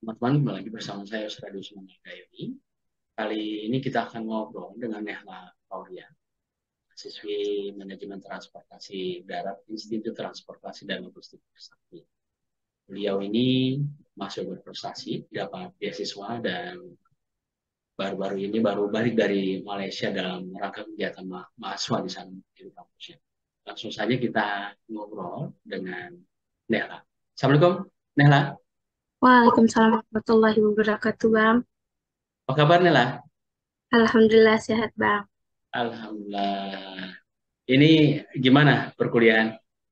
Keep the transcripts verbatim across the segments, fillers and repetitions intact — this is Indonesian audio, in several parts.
Teman-teman, kembali lagi bersama saya Ustadz Usman Gayoni. Kali ini kita akan ngobrol dengan Nehla Aulia, siswi Manajemen Transportasi Darat Institut Transportasi dan Logistik Trisakti. Beliau ini masih berprestasi, dapat beasiswa dan baru-baru ini baru balik dari Malaysia dalam rangka kegiatan ma mahasiswa di sana di kampusnya. Langsung saja kita ngobrol dengan Nehla. Assalamualaikum, Nehla. Waalaikumsalam warahmatullahi wabarakatuh, Bang. Apa kabar, Nehla? Alhamdulillah sehat, Bang. Alhamdulillah. Ini gimana perkuliahan?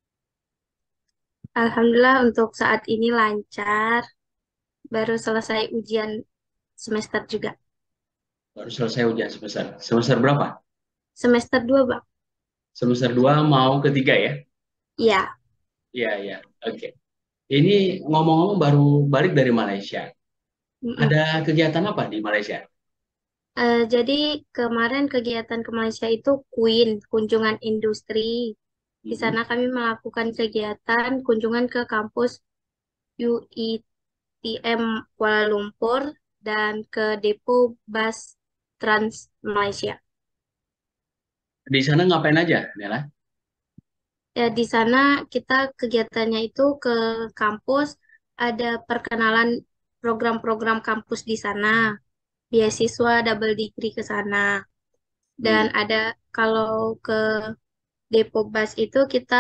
Alhamdulillah untuk saat ini lancar. Baru selesai ujian semester juga. Baru selesai ujian semester. Semester berapa? Semester dua, Bang. Semester dua mau ketiga ya? Iya. Iya, iya. Oke. Ini ngomong-ngomong baru balik dari Malaysia. Mm-mm. Ada kegiatan apa di Malaysia? Eh, jadi kemarin kegiatan ke Malaysia itu Queen, kunjungan industri. Di Mhm. sana kami melakukan kegiatan kunjungan ke kampus U I T M Kuala Lumpur dan ke depo bus Trans Malaysia. Di sana ngapain aja, Nela? Ya, di sana kita kegiatannya itu ke kampus, ada perkenalan program-program kampus di sana, beasiswa double degree ke sana. Dan Hmm. ada kalau ke Depo Bus itu kita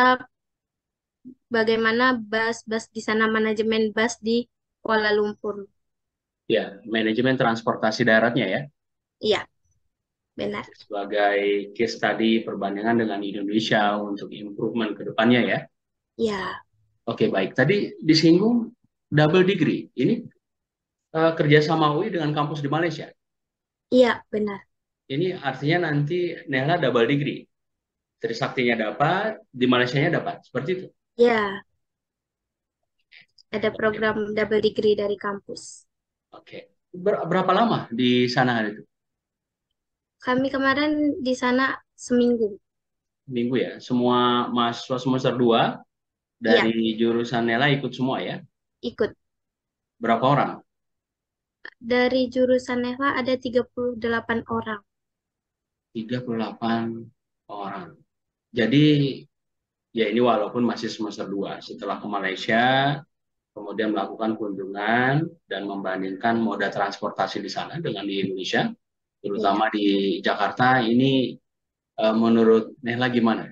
bagaimana bus-bus di sana, manajemen bus di Kuala Lumpur. Ya, manajemen transportasi daratnya ya. Iya, benar. Sebagai case study perbandingan dengan Indonesia untuk improvement ke depannya ya. Iya, Oke, baik. Tadi disinggung double degree. Ini eh, kerjasama U I dengan kampus di Malaysia. iya, benar. Ini artinya nanti Nela double degree. Trisaktinya dapat, di Malaysianya dapat. Seperti itu. Iya, ada Oke, program double degree dari kampus. oke. Ber- berapa lama di sana hari itu? Kami kemarin di sana seminggu. Minggu ya. Semua mahasiswa semester dua Iya, dari jurusan Nela ikut semua ya. ikut. Berapa orang? Dari jurusan Nehla ada tiga puluh delapan orang. Tiga puluh delapan orang. Jadi ya ini walaupun masih semester dua. Setelah ke Malaysia, kemudian melakukan kunjungan dan membandingkan moda transportasi di sana dengan di Indonesia, Iya. terutama di Jakarta, ini eh, menurut Nela gimana?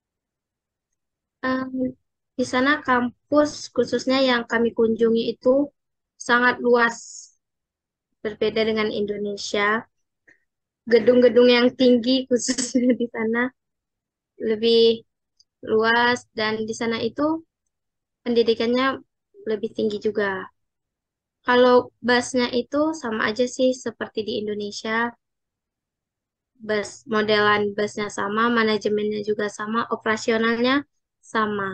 Em, di sana kampus khususnya yang kami kunjungi itu sangat luas, berbeda dengan Indonesia. Gedung-gedung yang tinggi khususnya di sana lebih luas dan di sana itu pendidikannya lebih tinggi juga. Kalau busnya itu sama aja sih seperti di Indonesia. Bus modelan busnya sama, manajemennya juga sama, operasionalnya sama.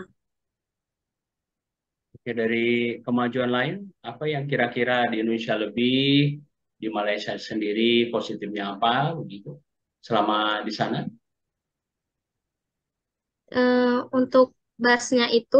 Oke, dari kemajuan lain, apa yang kira-kira di Indonesia lebih, di Malaysia sendiri positifnya apa, begitu, selama di sana? Eh, untuk busnya itu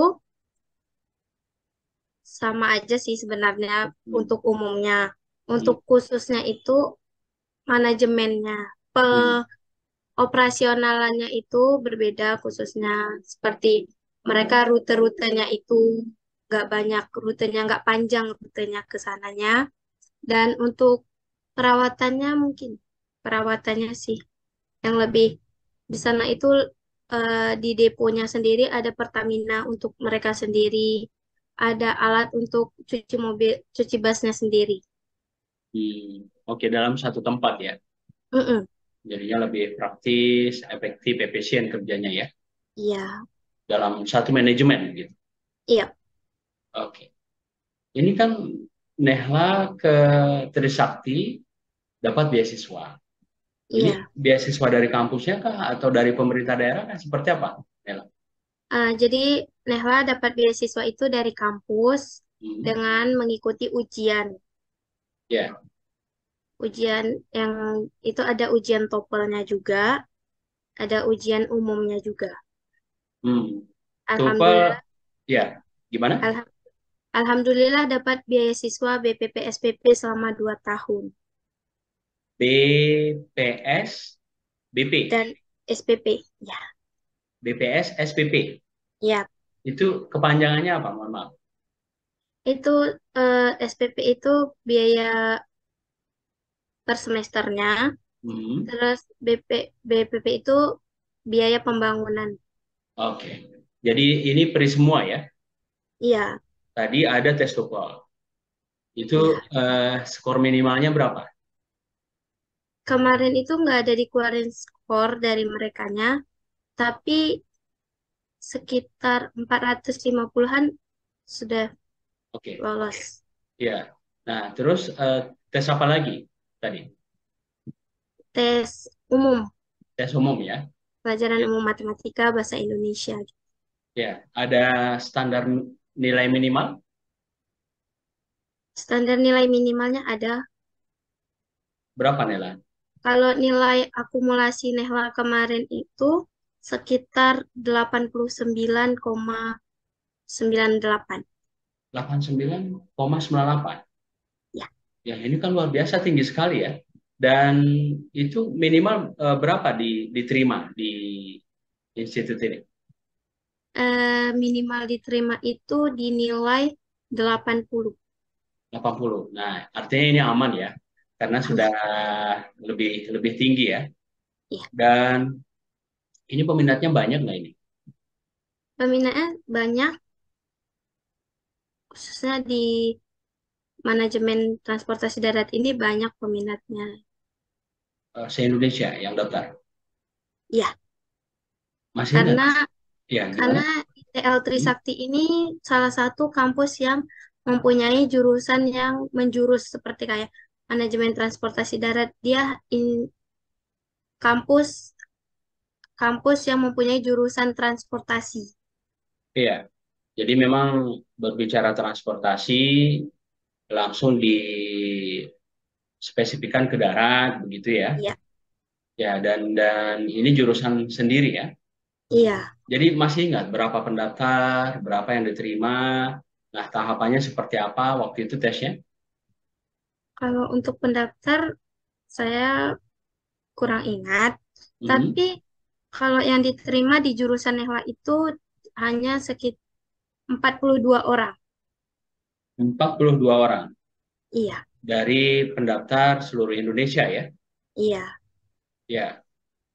sama aja sih sebenarnya Hmm. untuk umumnya. Hmm. Untuk khususnya itu manajemennya. Pe Hmm. operasionalannya itu berbeda khususnya seperti mereka rute-rutenya itu nggak banyak, rutenya nggak panjang rutenya ke sananya. Dan untuk perawatannya mungkin perawatannya sih yang lebih di sana itu eh, di deponya sendiri ada Pertamina untuk mereka sendiri, ada alat untuk cuci mobil, cuci basnya sendiri. Hmm. Oke, dalam satu tempat ya. Mm-mm. Jadinya lebih praktis, efektif, efisien kerjanya ya. Iya, Dalam satu manajemen gitu. iya, Oke. Ini kan Nehla ke Trisakti dapat beasiswa. Ini iya. beasiswa dari kampusnya kah atau dari pemerintah daerah kah? Seperti apa, Nehla? Eh, jadi Nehla dapat beasiswa itu dari kampus Hmm. dengan mengikuti ujian. Ya. Ujian yang itu ada ujian TOEFL-nya juga, ada ujian umumnya juga. Hmm. TOEFL, Alhamdulillah, ya. Gimana? Alhamdulillah dapat beasiswa B P P S P P selama dua tahun. B P S B P, Dan S P P, ya, B P S S P P. ya. Itu kepanjangannya apa? Mohon maaf. Itu eh, S P P itu biaya per semesternya. Hmm, Terus B P, B P P itu biaya pembangunan. Oke. Jadi ini pri semua ya. Iya, Tadi ada tes TOEFL. Itu iya. eh, skor minimalnya berapa? Kemarin itu nggak ada dikeluarin skor dari merekanya, tapi sekitar empat ratus lima puluhan-an sudah Oke. lolos. Ya. Nah, terus eh, tes apa lagi tadi? Tes umum, Tes umum ya. pelajaran Ya. umum matematika, bahasa Indonesia. Ya. Ada standar nilai minimal Standar nilai minimalnya ada. berapa nilai? Kalau nilai akumulasi Nehla kemarin itu sekitar delapan puluh sembilan koma sembilan delapan. delapan puluh sembilan koma sembilan delapan. Ya, Ya, ini kan luar biasa tinggi sekali ya. Dan itu minimal eh, berapa di, diterima di institut ini? eh, minimal diterima itu dinilai delapan puluh. delapan puluh. Nah, artinya ini aman ya, karena sudah Aman. lebih lebih tinggi ya. Ya, Dan ini peminatnya banyak nggak ini? peminatnya banyak, khususnya di manajemen transportasi darat ini banyak peminatnya. Eh, Se-Indonesia yang daftar. Ya, Masih nggak? karena Ya, karena gimana? I T L Hmm? Trisakti ini salah satu kampus yang mempunyai jurusan yang menjurus seperti kayak manajemen transportasi darat. Dia in, kampus kampus yang mempunyai jurusan transportasi. Iya. Jadi memang berbicara transportasi langsung dispesifikan ke darat begitu ya. Iya, Ya, dan dan ini jurusan sendiri ya. iya. Jadi masih ingat berapa pendaftar, berapa yang diterima, nah tahapannya seperti apa waktu itu tesnya? Kalau untuk pendaftar saya kurang ingat, Mhm. tapi kalau yang diterima di jurusan Nehla itu hanya sekitar empat puluh dua orang. empat puluh dua orang Iya, dari pendaftar seluruh Indonesia ya. iya. Ya,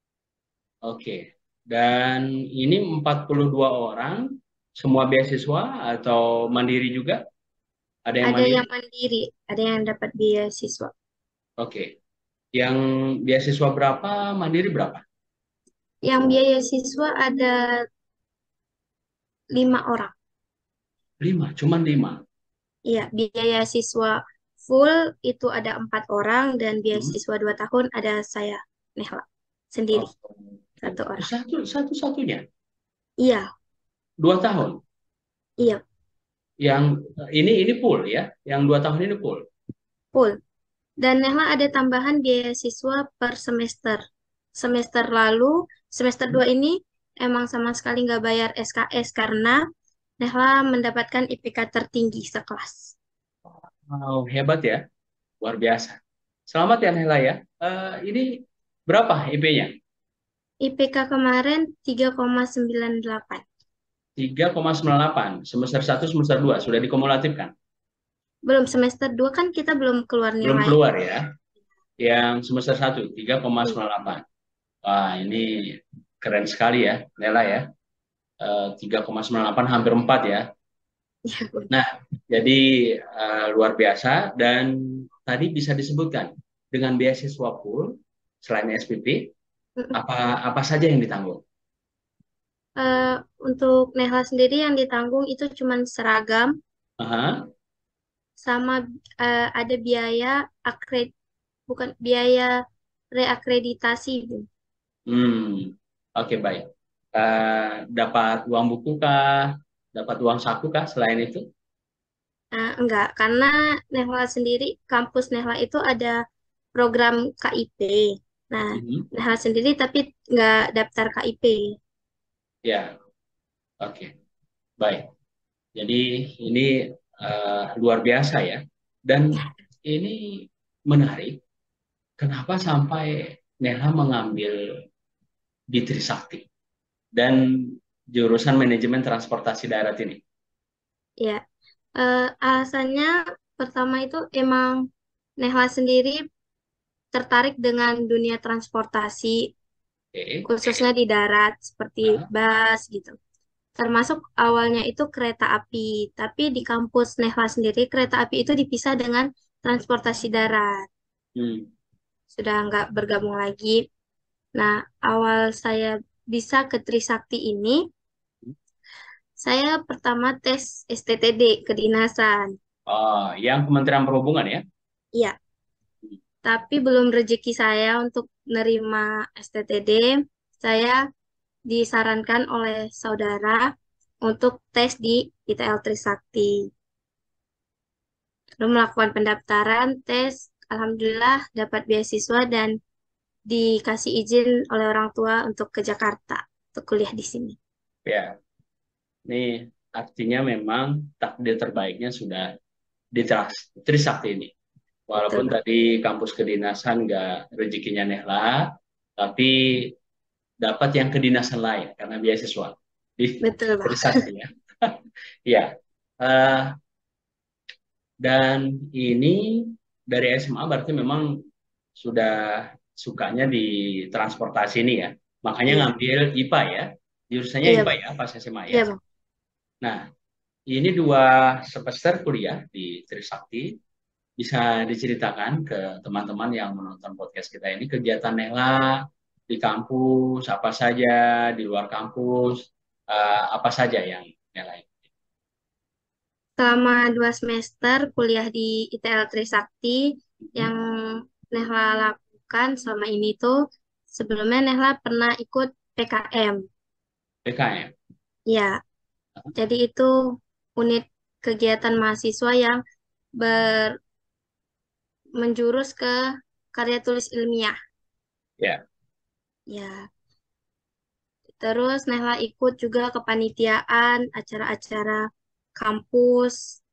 oke. Dan ini empat puluh dua orang semua beasiswa atau mandiri juga? Ada yang Ada mandiri? yang mandiri, ada yang dapat beasiswa. Oke. Yang beasiswa berapa, mandiri berapa? Yang beasiswa ada lima orang. Lima, cuman lima. Iya, biaya siswa full itu ada empat orang dan Hmm. beasiswa dua tahun ada saya, Nehla, sendiri, Oh, satu oke. orang. Satu, satu-satunya. Iya, Dua tahun. iya, Yang ini ini full ya. Yang dua tahun ini full. full. Dan Nehla ada tambahan beasiswa per semester. Semester lalu, semester dua ini emang sama sekali nggak bayar S K S karena Nehla mendapatkan I P K tertinggi sekelas. Wow, hebat ya. Luar biasa. Selamat ya Nela ya. Eh, ini berapa I P-nya? I P K kemarin tiga koma sembilan delapan. tiga koma sembilan delapan. Semester satu, semester dua sudah dikumulatifkan. Belum semester dua kan kita belum keluar Belum nilai. keluar ya. Yang semester satu, tiga koma Iya, sembilan delapan. Wah, ini keren sekali ya, Nela ya. Eh, tiga koma sembilan delapan hampir empat ya. iya, Bu. Nah, jadi eh, luar biasa dan tadi bisa disebutkan dengan beasiswa full selain S P P Mm-mm. apa apa saja yang ditanggung? Eh, untuk Nehla sendiri yang ditanggung itu cuma seragam Aha. sama eh, ada biaya akred bukan biaya reakreditasi, Bu. Hmm, oke baik. Eh, dapat uang buku kah? Dapat uang saku kah selain itu? Eh, enggak, karena Nehla sendiri, kampus Nehla itu ada program K I P. Nah, Mhm. Nehla sendiri tapi nggak daftar K I P. Ya, oke, baik. Jadi ini eh, luar biasa ya. Dan ini menarik, kenapa sampai Nela mengambil di Trisakti dan jurusan manajemen transportasi darat ini? Ya, eh, alasannya pertama itu emang Nehla sendiri tertarik dengan dunia transportasi, Oke. khususnya di darat, seperti Nah, bus gitu. Termasuk awalnya itu kereta api, tapi di kampus Nehla sendiri kereta api itu dipisah dengan transportasi darat. hmm, Sudah nggak bergabung lagi. Nah, awal saya bisa ke Trisakti ini, saya pertama tes S T T D kedinasan. oh, yang Kementerian Perhubungan ya? Iya, tapi belum rezeki saya untuk nerima S T T D. Saya disarankan oleh saudara untuk tes di I T L Trisakti. Lalu melakukan pendaftaran, tes, alhamdulillah dapat beasiswa dan dikasih izin oleh orang tua untuk ke Jakarta untuk kuliah di sini. Ya, ini artinya memang takdir terbaiknya sudah di Tras- Trisakti ini. Betul, Walaupun Bang. tadi kampus kedinasan nggak rezekinya Nehla, tapi dapat yang kedinasan lain karena beasiswa di Betul, Bang. Trisakti ya. Ya, eh, dan ini dari S M A berarti memang sudah sukanya di transportasi ini ya. Makanya Iya, ngambil I P A ya. Jurusannya iya, I P A Bang. ya pas S M A ya. Iya, Bang. Nah, ini dua semester kuliah di Trisakti. Bisa diceritakan ke teman-teman yang menonton podcast kita ini kegiatan Nela di kampus, apa saja, di luar kampus, eh, apa saja yang Nela ikuti. Selama dua semester kuliah di I T L Trisakti, Mhm. yang Nehla lakukan selama ini tuh, sebelumnya Nehla pernah ikut P K M. P K M. Ya, jadi itu unit kegiatan mahasiswa yang ber menjurus ke karya tulis ilmiah. Ya, Ya, terus Nehla ikut juga kepanitiaan, acara-acara kampus,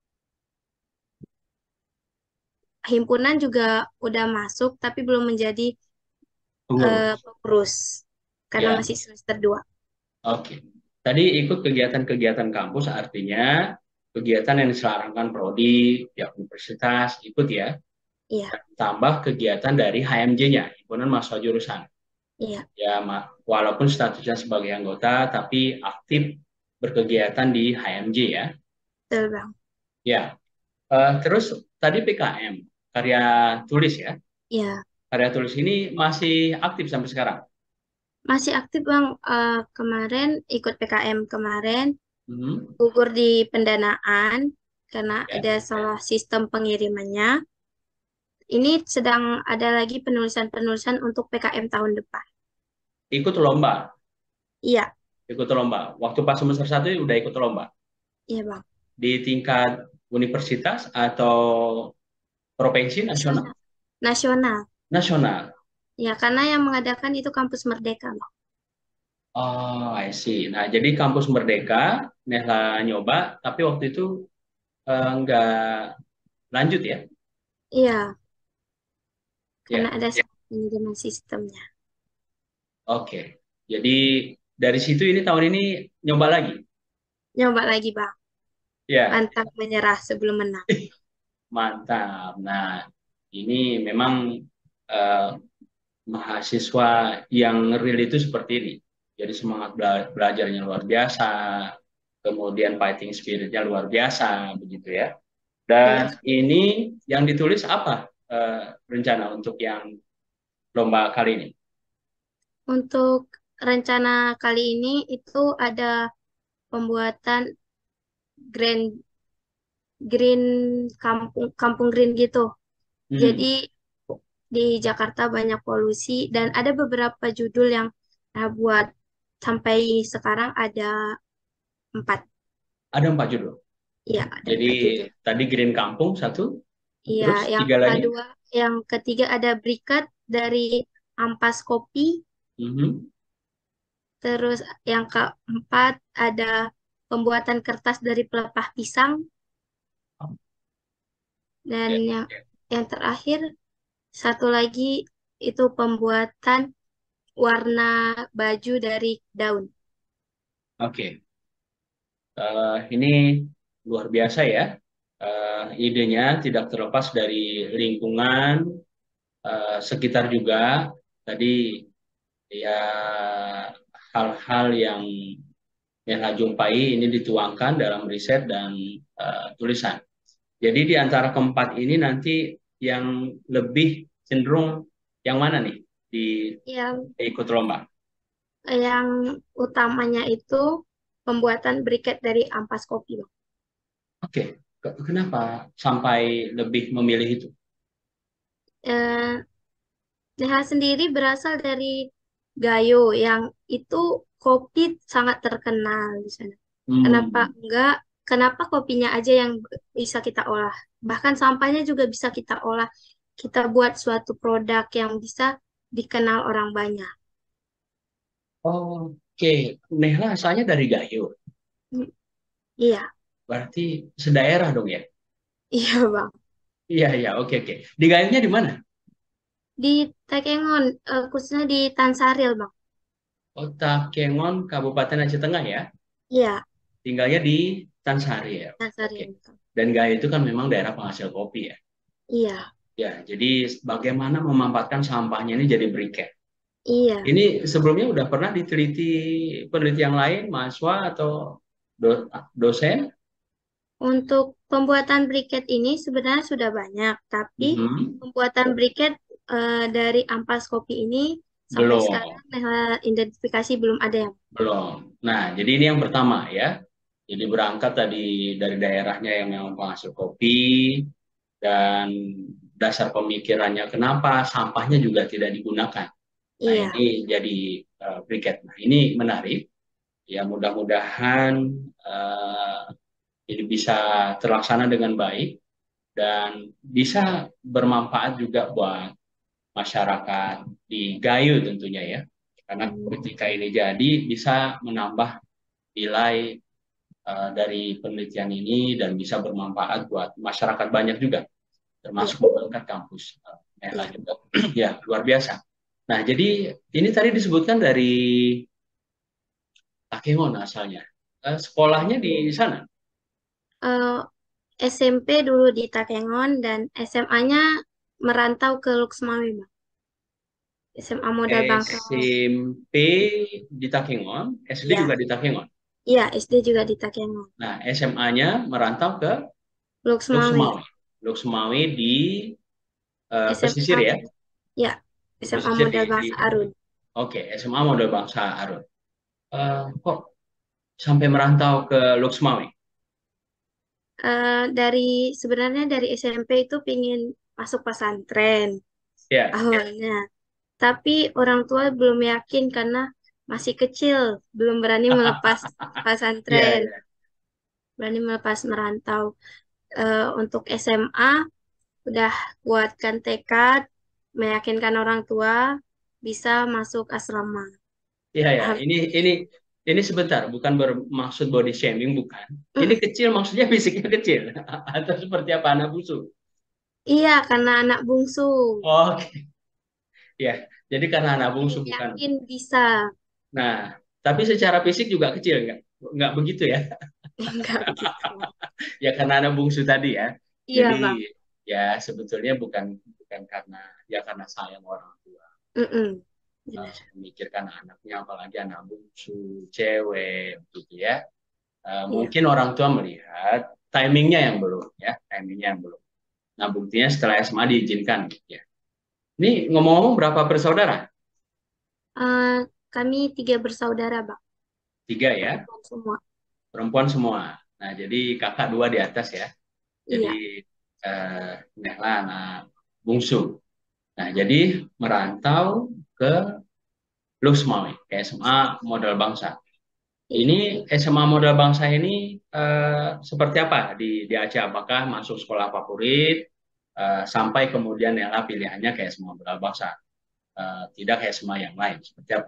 himpunan juga udah masuk tapi belum menjadi eh, pengurus. pengurus karena Ya, masih semester dua. oke. Tadi ikut kegiatan-kegiatan kampus artinya kegiatan yang diselenggarakan prodi, ya universitas, ikut ya. Iya, Tambah kegiatan dari H M J-nya, himpunan mahasiswa jurusan. iya, Ya, ma- walaupun statusnya sebagai anggota, tapi aktif berkegiatan di H M J ya. betul Bang. Ya, eh, terus tadi P K M, karya tulis ya. Iya, Karya tulis ini masih aktif sampai sekarang. masih aktif Bang. Eh, kemarin ikut P K M kemarin, Mhm. gugur di pendanaan karena Ya, ada salah sistem pengirimannya. Ini sedang ada lagi penulisan-penulisan untuk P K M tahun depan. ikut lomba, Iya, ikut lomba. Waktu pas semester satu udah ikut lomba iya Bang. di tingkat universitas atau provinsi nasional? Nasional. Nasional. Nasional. Ya, karena yang mengadakan itu Kampus Merdeka, Bang. Oh, I see. Nah, jadi kampus Merdeka, Nehla nyoba, tapi waktu itu eh, nggak lanjut ya? Iya, karena Ya, ada manajemen sistemnya. oke. Jadi dari situ ini tahun ini nyoba lagi. Nyoba lagi, Bang. Ya, Pantang menyerah sebelum menang. mantap. Nah, ini memang eh, mahasiswa yang real itu seperti ini. Jadi semangat bela- belajarnya luar biasa, kemudian fighting spiritnya luar biasa, begitu ya. Iya. Dan ini yang ditulis apa eh, rencana untuk yang lomba kali ini? Untuk rencana kali ini itu ada pembuatan green green kampung kampung green gitu. Hmm, Jadi di Jakarta banyak polusi dan ada beberapa judul yang saya buat sampai sekarang ada empat. ada empat judul. Iya, ada Jadi empat judul. tadi Green Kampung satu, Iya, terus yang tiga lagi. kedua, yang ketiga ada berikat dari ampas kopi. Mhm. Terus yang keempat ada pembuatan kertas dari pelepah pisang. Dan Ya, yang ya. yang terakhir satu lagi itu pembuatan warna baju dari daun. Oke. Eh, ini luar biasa ya. Eh, idenya tidak terlepas dari lingkungan eh, sekitar juga. Tadi ya hal-hal yang Nela jumpai ini dituangkan dalam riset dan eh, tulisan. Jadi di antara keempat ini nanti yang lebih cenderung yang mana nih di Yang ikut lomba? yang utamanya itu pembuatan briket dari ampas kopi, Bang. Oke, Ke- kenapa sampai lebih memilih itu? Eh, N H sendiri berasal dari Gayo yang itu kopi sangat terkenal di sana. Kenapa Hmm. enggak? Kenapa kopinya aja yang bisa kita olah? Bahkan sampahnya juga bisa kita olah. Kita buat suatu produk yang bisa dikenal orang banyak. Oke, Nehla asalnya dari Gayo. Hmm, Iya, Berarti sedaerah dong ya? iya Bang. Iya, iya, oke, oke. Di Gayonya di mana? Di Takengon, eh, khususnya di Tansaril Bang. Kota Kengon, Kabupaten Aceh Tengah ya. Iya, Tinggalnya di Tansari ya. Oke. Tansaril. Bang. Dan Gayo itu kan memang daerah penghasil kopi ya. Iya, Ya, jadi bagaimana memanfaatkan sampahnya ini jadi briket. iya. Ini sebelumnya udah pernah diteliti peneliti yang lain, mahasiswa atau do- dosen? Untuk pembuatan briket ini sebenarnya sudah banyak, tapi Mhm. pembuatan briket eh, dari ampas kopi ini sampai Belum, sekarang eh, identifikasi belum ada yang. belum. Nah, jadi ini yang pertama ya. Jadi berangkat tadi dari daerahnya yang memang penghasil kopi dan dasar pemikirannya kenapa sampahnya juga tidak digunakan. Nah, Iya, ini jadi uh, briket. Nah, ini menarik. Ya, mudah-mudahan uh, ini bisa terlaksana dengan baik dan bisa bermanfaat juga buat masyarakat di Gayo tentunya ya. Karena amin. ketika ini jadi bisa menambah nilai uh, dari penelitian ini dan bisa bermanfaat buat masyarakat banyak juga, Iya, termasuk mengangkat kampus. Uh, iya. juga. Ya, luar biasa. Nah, jadi ini tadi disebutkan dari Takengon asalnya. Eh, sekolahnya di sana. Eh, S M P dulu di Takengon dan S M A-nya merantau ke Luxmawi, Bang. S M A modal bangsa. S M P di Takengon, S D Iya, juga di Takengon. iya S D juga di Takengon. Nah, S M A-nya merantau ke Luk Luxmawi, Semawi. Luk Semawi di eh, pesisir S M A, ya, ya, di S M A pesisir di, modal di bangsa Arun. Oke, S M A Model Bangsa Arun. Eh, kok sampai merantau ke Luk Semawi? Eh, dari sebenarnya dari S M P itu pingin masuk pesantren Ya, awalnya, tapi orang tua belum yakin karena masih kecil, belum berani melepas iya, pesantren, iya. berani melepas merantau. Eh, untuk S M A udah kuatkan tekad, meyakinkan orang tua bisa masuk asrama. Iya, ya. Alham- Ini ini ini sebentar, bukan bermaksud body shaming, bukan. Ini Mm, kecil maksudnya fisiknya kecil atau seperti apa anak bungsu? iya, karena anak bungsu, Oke, ya. Jadi karena anak bungsu belum bukan. yakin bisa. Nah, tapi secara fisik juga kecil nggak? Nggak begitu ya? Enggak begitu. Ya karena anak bungsu tadi ya. Iya, Jadi Bang. ya sebetulnya bukan bukan karena ya karena sayang orang tua Mm-mm. eh, Benar. memikirkan anaknya apalagi anak bungsu cewek gitu ya. Eh, Iya. mungkin orang tua melihat timingnya yang belum ya, timingnya yang belum. Nah buktinya setelah S M A diizinkan gitu ya. Ini ngomong-ngomong berapa bersaudara? Eh, Kami tiga bersaudara, Bang. Tiga ya, Perempuan semua. perempuan semua. Nah jadi kakak dua di atas ya. Jadi Iya. eh, Nehla anak bungsu. Nah jadi merantau ke Lusmawi, ke S M A Modal Bangsa. Iya. Ini S M A Modal Bangsa ini eh, seperti apa di, di Aceh? Apakah masuk sekolah favorit eh, sampai kemudian Nela pilihannya ke S M A Modal Bangsa, eh, tidak ke S M A yang lain? Seperti apa?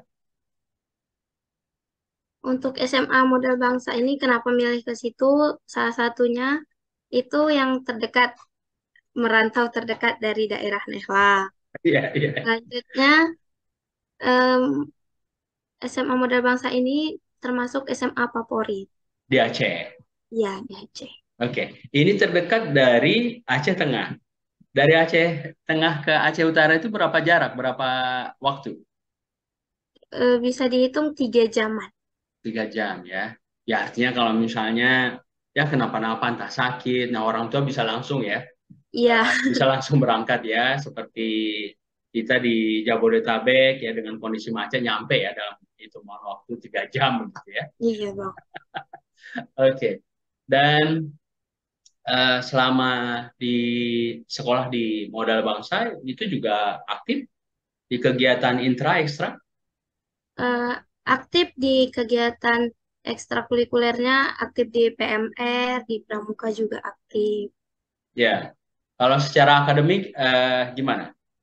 Untuk S M A modal bangsa ini kenapa milih ke situ? Salah satunya itu yang terdekat merantau terdekat dari daerah Nehla. Iya, iya. Selanjutnya, em, S M A Modal Bangsa ini termasuk S M A favorit. Di Aceh. Ya, di Aceh. Oke, ini terdekat dari Aceh Tengah. Dari Aceh Tengah ke Aceh Utara itu berapa jarak, berapa waktu? Eh, bisa dihitung tiga jaman. Tiga jam ya. Ya artinya kalau misalnya ya kenapa-napa entah sakit, nah orang tua bisa langsung ya, Iya, eh, bisa langsung berangkat ya, seperti kita di Jabodetabek ya dengan kondisi macet nyampe ya dalam hitungan waktu tiga jam gitu ya. iya Bang. Oke, dan eh, selama di sekolah di Modal Bangsa itu juga aktif di kegiatan intra ekstra. Eh, aktif di kegiatan ekstrakurikulernya, aktif di P M R, di Pramuka juga aktif. Ya, kalau secara akademik eh, gimana?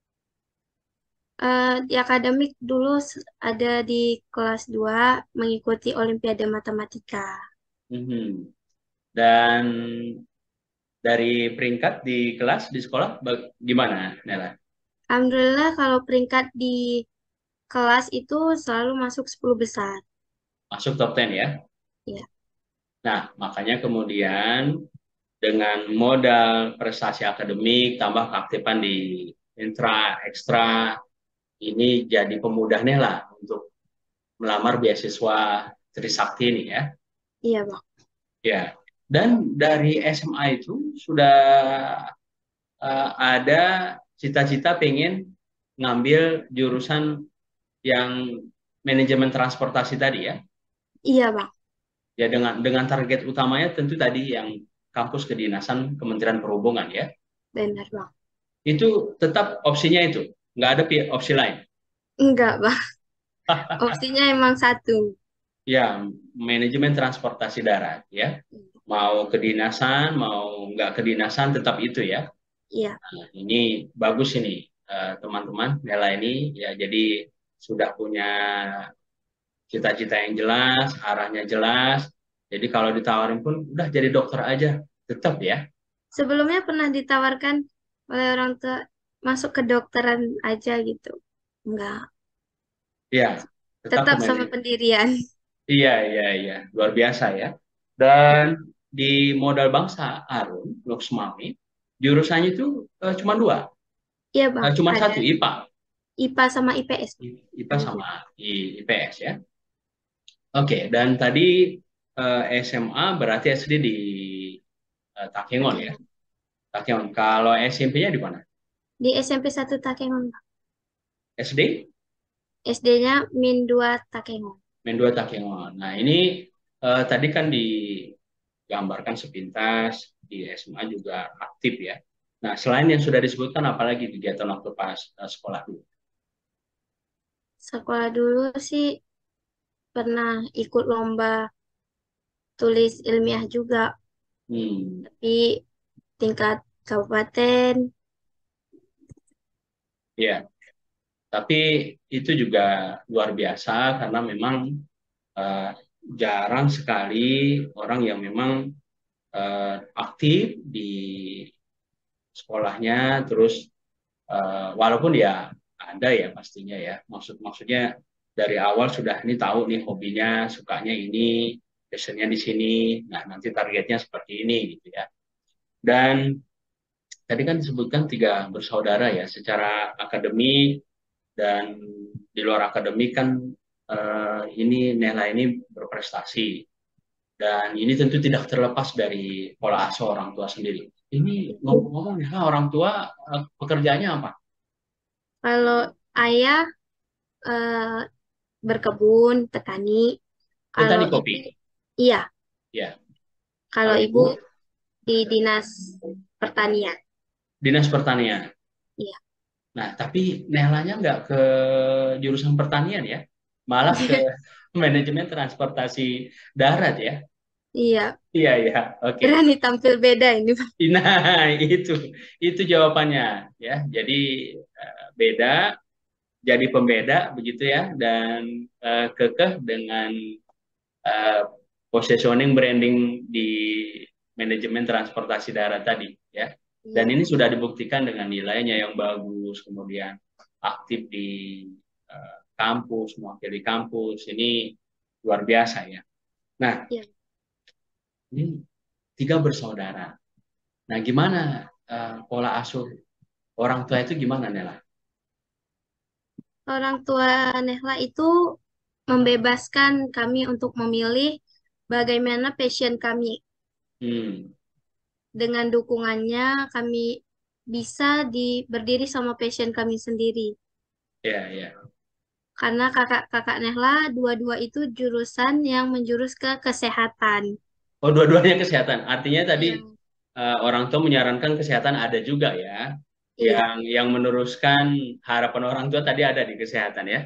Eh, di akademik dulu s- ada di kelas dua mengikuti Olimpiade Matematika. Mhm. Dan dari peringkat di kelas di sekolah bag- gimana, Nela? Alhamdulillah kalau peringkat di kelas itu selalu masuk sepuluh besar. Masuk top sepuluh ya. Ya, Nah, makanya kemudian dengan modal prestasi akademik tambah keaktifan di intra ekstra ini jadi pemudah Nela untuk melamar beasiswa Trisakti ini ya. iya Bang. Ya. Dan dari S M A itu sudah eh, ada cita-cita pengen ngambil jurusan yang manajemen transportasi tadi ya. Iya Bang, Ya dengan dengan target utamanya tentu tadi yang kampus kedinasan Kementerian Perhubungan ya. benar Bang. Itu tetap opsinya itu, nggak ada opsi lain. Enggak Bang, opsinya emang satu. Ya, manajemen transportasi darat ya. Mau kedinasan, mau nggak kedinasan tetap itu ya. Iya, Nah, ini bagus ini eh, teman-teman Nela ini ya jadi sudah punya cita-cita yang jelas, arahnya jelas. Jadi kalau ditawarin pun udah jadi dokter aja, tetap ya. sebelumnya pernah ditawarkan oleh orang tua masuk ke dokteran aja gitu. Enggak, Ya, tetap ke tetap sama manajemen. pendirian. Iya, iya, iya, luar biasa ya. Dan di modal bangsa Arun, Luxmami, jurusannya itu eh, cuma dua, Iya Bang, Eh, cuma ada satu I P A, I P A sama I P S. I- IPA sama I- IPS ya. Oke, dan tadi eh, S M A berarti S D di eh, Takengon Oke. ya. Takengon. Kalau S M P-nya di mana? Di S M P satu Takengon, Bang. S D? S D-nya Min dua Takengon. Main dua Takengon. Nah, ini eh, tadi kan digambarkan sepintas di S M A juga aktif ya. Nah, selain yang sudah disebutkan, apalagi kegiatan waktu pas eh, sekolah dulu? Sekolah dulu sih pernah ikut lomba tulis ilmiah juga, Hmm, tapi tingkat kabupaten. ya. Tapi itu juga luar biasa karena memang eh, jarang sekali orang yang memang eh, aktif di sekolahnya, terus eh, walaupun ya ada ya pastinya ya, maksud maksudnya dari awal sudah ini tahu nih hobinya, sukanya ini, passionnya di sini, nah nanti targetnya seperti ini gitu ya. Dan tadi kan disebutkan tiga bersaudara ya, secara akademik dan di luar akademik kan eh, ini Nela ini berprestasi dan ini tentu tidak terlepas dari pola asuh orang tua sendiri. Ini ngomong-ngomong ya orang tua eh, pekerjaannya apa? Kalau ayah eh, berkebun, petani. Kalau Petani kopi. ibu, iya. Ya, Kalau kalau ibu ibu di dinas pertanian. dinas pertanian. Iya. Nah, tapi Nehlanya nggak ke jurusan pertanian ya, malah ke manajemen transportasi darat ya. Iya, Iya, iya, oke. berani tampil beda ini, Bang. Nah, itu itu jawabannya ya. Jadi eh, beda, jadi pembeda begitu ya, dan eh, kekeh dengan eh, positioning branding di manajemen transportasi darat tadi ya. Dan Iya, ini sudah dibuktikan dengan nilainya yang bagus, kemudian aktif di uh, kampus, mewakili kampus. Ini luar biasa ya. Nah, iya. ini tiga bersaudara. Nah, gimana uh, pola asuh orang tua itu gimana, Nela? Orang tua Nehla itu membebaskan kami untuk memilih bagaimana passion kami. Hmm, Dengan dukungannya, kami bisa di, berdiri sama passion kami sendiri. ya, ya. Karena kakak-kakak Nehla, dua-dua itu jurusan yang menjurus ke kesehatan. Oh, dua-duanya kesehatan. Artinya Iya, tadi uh, orang tua menyarankan kesehatan ada juga ya. iya, Yang yang meneruskan harapan orang tua tadi ada di kesehatan ya.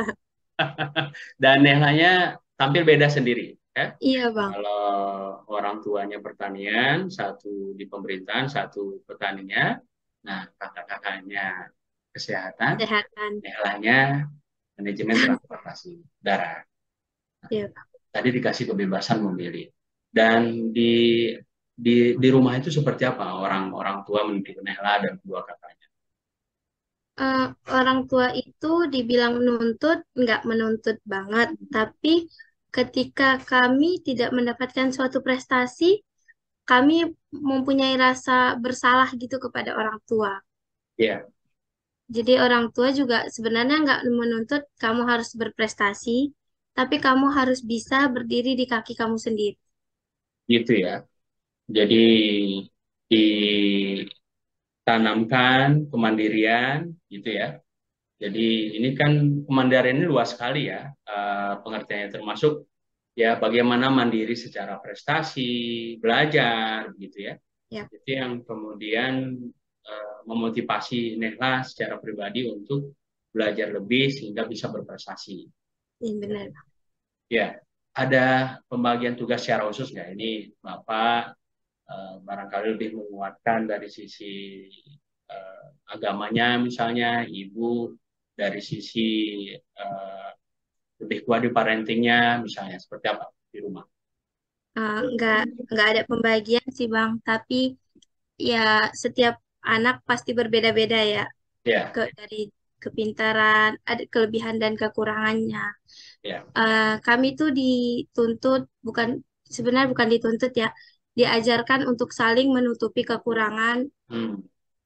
Dan Nehlanya tampil beda sendiri ya. iya Bang, Kalau orang tuanya pertanian, satu di pemerintahan, satu petaninya. Nah, kakak-kakaknya kesehatan, kesehatan. Nehlanya manajemen transportasi darat. Iya, Bang. Tadi dikasih kebebasan memilih. Dan di di di rumah itu seperti apa orang orang tua mendidik Nehla dan kedua kakaknya? Eh, orang tua itu dibilang menuntut, nggak menuntut banget, tapi ketika kami tidak mendapatkan suatu prestasi, kami mempunyai rasa bersalah gitu kepada orang tua. Ya, Jadi orang tua juga sebenarnya nggak menuntut kamu harus berprestasi, tapi kamu harus bisa berdiri di kaki kamu sendiri. gitu ya. Jadi ditanamkan kemandirian gitu ya. Jadi ini kan kemandirian ini luas sekali ya eh, pengertiannya termasuk ya bagaimana mandiri secara prestasi, belajar gitu ya. Ya, Itu yang kemudian eh, memotivasi Nehla secara pribadi untuk belajar lebih sehingga bisa berprestasi. ini benar. Ya, ada pembagian tugas secara khusus nggak? Ini Bapak eh, barangkali lebih menguatkan dari sisi eh, agamanya misalnya, Ibu dari sisi eh, lebih kuat di parentingnya misalnya seperti apa di rumah? Eh, nggak nggak ada pembagian sih Bang, tapi ya setiap anak pasti berbeda-beda ya, Ya, ke dari kepintaran, ada kelebihan dan kekurangannya. ya. Eh, kami tuh dituntut, bukan sebenarnya bukan dituntut ya, diajarkan untuk saling menutupi kekurangan. Hmm.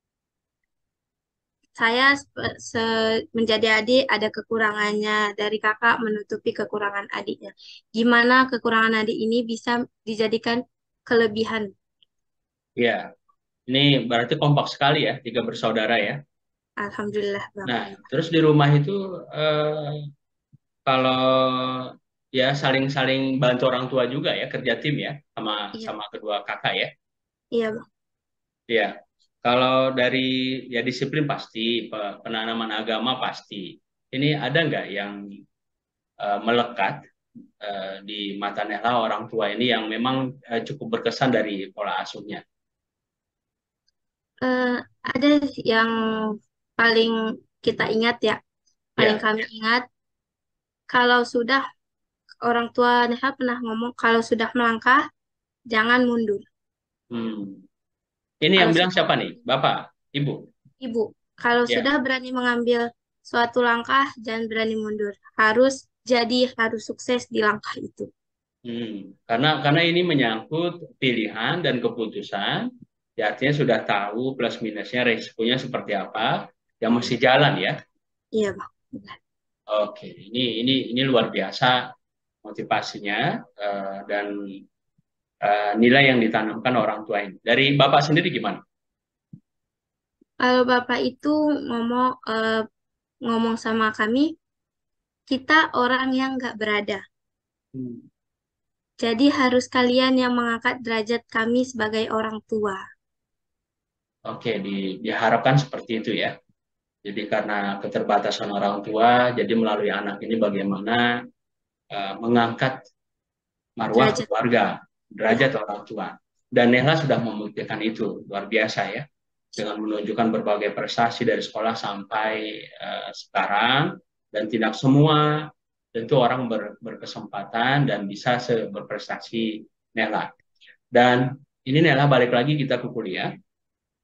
Saya sep- se- menjadi adik ada kekurangannya, dari kakak menutupi kekurangan adiknya. Gimana kekurangan adik ini bisa dijadikan kelebihan? Ya, ini berarti kompak sekali ya, tiga bersaudara ya. Alhamdulillah Bang. Nah, terus di rumah itu eh, kalau ya saling-saling bantu orang tua juga ya, kerja tim ya, sama Iya, sama kedua kakak ya. iya Bang. Ya, kalau dari ya disiplin pasti, pe- penanaman agama pasti. Ini ada nggak yang eh, melekat eh, di mata Nehla orang tua ini yang memang eh, cukup berkesan dari pola asuhnya? Eh, ada yang paling kita ingat ya, paling Ya, kami ingat kalau sudah orang tua Neha pernah ngomong kalau sudah melangkah jangan mundur. hmm. Ini yang Kalau bilang sudah siapa nih? Bapak, Ibu? Ibu, kalau Ya. sudah berani mengambil suatu langkah, jangan berani mundur. Harus jadi, harus sukses di langkah itu. Hmm, karena karena ini menyangkut pilihan dan keputusan, ya artinya sudah tahu plus minusnya, resikonya seperti apa, yang mesti jalan ya. Iya, Bang. Benar. Oke, ini ini ini luar biasa motivasinya eh, dan eh, nilai yang ditanamkan orang tua ini. Dari Bapak sendiri gimana? Kalau Bapak itu ngomong eh, ngomong sama kami, kita orang yang nggak berada. Hmm, Jadi harus kalian yang mengangkat derajat kami sebagai orang tua. Oke, di, diharapkan seperti itu ya. Jadi karena keterbatasan orang tua, jadi melalui anak ini bagaimana eh, mengangkat marwah Derajat, keluarga, ya. derajat orang tua. Dan Nehla sudah membuktikan itu, luar biasa ya. Dengan menunjukkan berbagai prestasi dari sekolah sampai uh, sekarang, dan tidak semua tentu orang ber, berkesempatan dan bisa berprestasi Nehla. Dan ini Nehla balik lagi kita ke kuliah.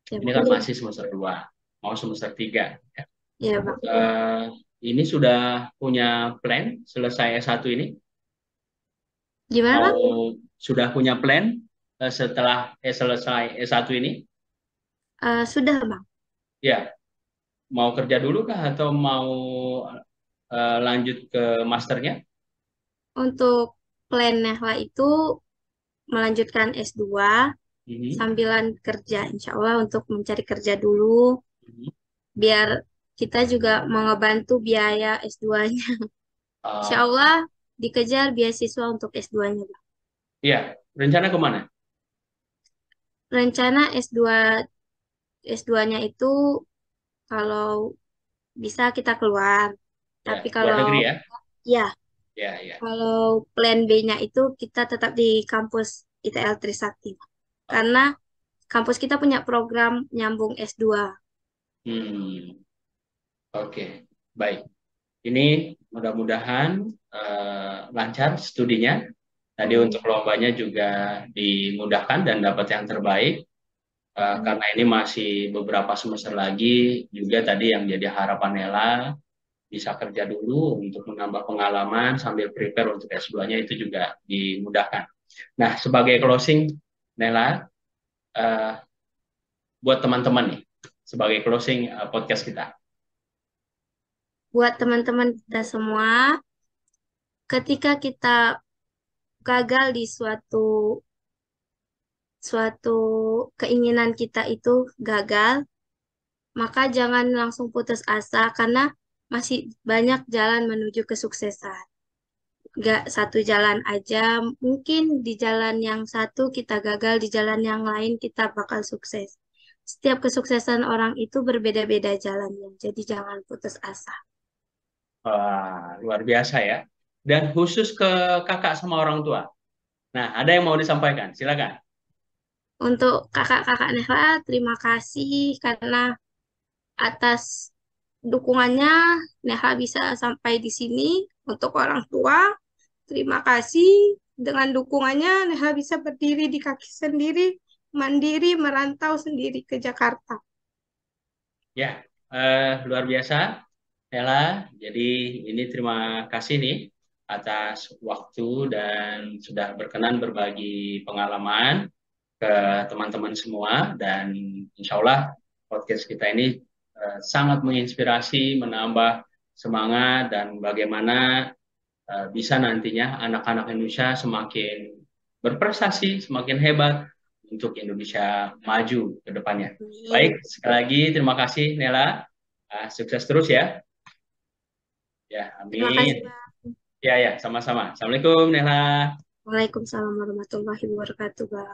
Ya, Ini kan masih semester dua, mau semester tiga. Ya. ya Bang. Eh, ini sudah punya plan selesai S satu ini? Gimana Mau Bang? sudah punya plan eh, setelah eh, selesai S satu ini? Eh, sudah Bang. Ya, mau kerja dulu kah atau mau eh, lanjut ke masternya? Untuk plan Nehla itu melanjutkan S dua Mhm, sambilan kerja, insya Allah untuk mencari kerja dulu, mhm. biar kita juga mau ngebantu biaya S dua-nya. Insya Ah, Allah dikejar beasiswa untuk S dua-nya, Bang. iya, rencana kemana? Rencana S dua S dua-nya itu kalau bisa kita keluar. Ya, Tapi luar kalau negeri ya? ya, Ya, ya. kalau plan B-nya itu kita tetap di kampus I T L Trisakti. Oh, Karena kampus kita punya program nyambung S dua. hmm, oke, baik. Ini mudah-mudahan eh, lancar studinya. Tadi untuk Amin. lombanya juga dimudahkan dan dapat yang terbaik. Eh, Amin. karena ini masih beberapa semester lagi, juga tadi yang jadi harapan Nela bisa kerja dulu untuk menambah pengalaman sambil prepare untuk S dua-nya itu juga dimudahkan. Nah, sebagai closing, Nela, eh, buat teman-teman nih, sebagai closing eh, podcast kita. Buat teman-teman kita semua, ketika kita gagal di suatu suatu keinginan kita itu gagal, maka jangan langsung putus asa karena masih banyak jalan menuju kesuksesan. Gak satu jalan aja, mungkin di jalan yang satu kita gagal, di jalan yang lain kita bakal sukses. Setiap kesuksesan orang itu berbeda-beda jalannya, jadi jangan putus asa. Wah, luar biasa ya. Dan khusus ke kakak sama orang tua. Nah, ada yang mau disampaikan? Silakan. Untuk kakak-kakak Nehla, terima kasih karena atas dukungannya Nehla bisa sampai di sini. Untuk orang tua, terima kasih dengan dukungannya Nehla bisa berdiri di kaki sendiri, mandiri, merantau sendiri ke Jakarta. Ya, eh, luar biasa, Ella. Jadi ini terima kasih nih atas waktu dan sudah berkenan berbagi pengalaman ke teman-teman semua. Dan insya Allah podcast kita ini eh, sangat menginspirasi, menambah semangat dan bagaimana eh, bisa nantinya anak-anak Indonesia semakin berprestasi, semakin hebat untuk Indonesia maju ke depannya. Baik, Amin. sekali lagi terima kasih Nela. Ah, sukses terus ya. Ya, Terima kasih, amin. Bang. Ya, ya, sama-sama. Assalamualaikum Nela. Waalaikumsalam warahmatullahi wabarakatuh, Bang.